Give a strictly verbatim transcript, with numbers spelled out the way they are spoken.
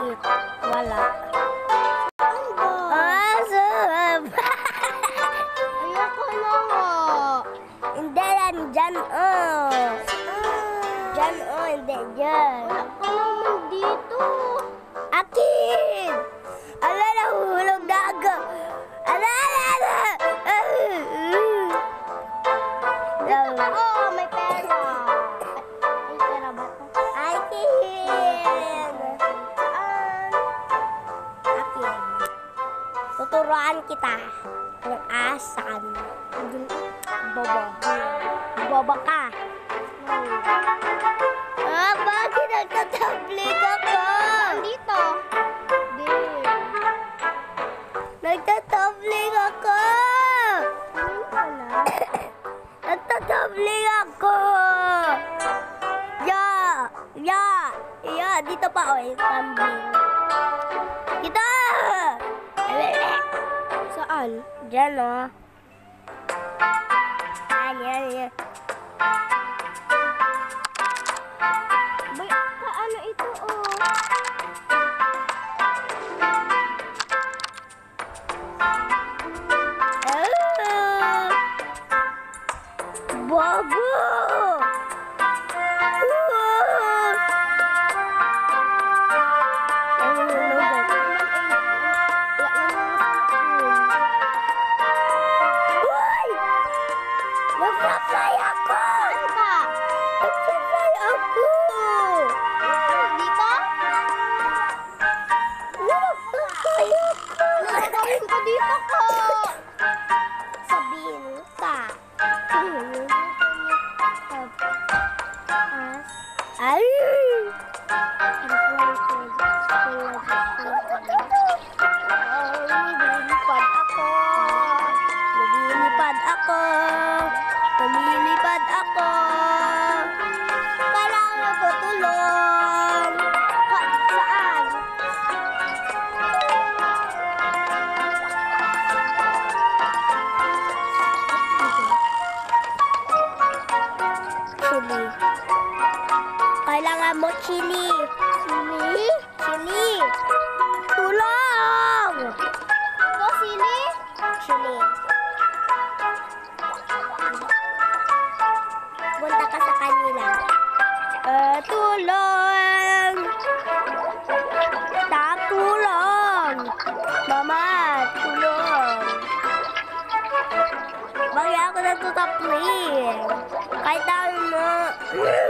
maliit. Wala. Saan ba? Ah, sab. Ayoko na nga. Hindi yan, dyan, oh. Dyan, oh, hindi, dyan. Wala pa naman dito. Akin! Ala, nahulog na ako. Ala, ala, ala. Oo, may pera. May pera ba ito? Akin! Saan? Akin. Tuturuan kita kung asan. Baba. Baba ka. Ah, bakit nagtatablik ako? Dito. There. Nagtatablik ako! Tingin ka na. Nagtatabling ako! Ya! Ya! Ya! Dito pa, oh. Tumbling. Dito! Saan? Diyan, oh. Yan, yan, yan. Bay, paano ito, oh? Ah! Bobo! Uy! Nag-fly ako! Saan ka? Nag-fly ako! Dito? Nag-fly ako! Nagsasabihin ko dito ko. Sabihin ka. Ay! Lumilipad ako. Lumilipad ako. Lumilipad ako. Kailangan ko tulong. Ka- Saan? Chili. Kailangan mo chili. Chili? Chili. Tulong! Ito, sili? Chili. Punta ka sa kanila. Eh, tulong! Tak, tulong! Mama, tulong! Bakit ako natutapling? Kahit dahil mo...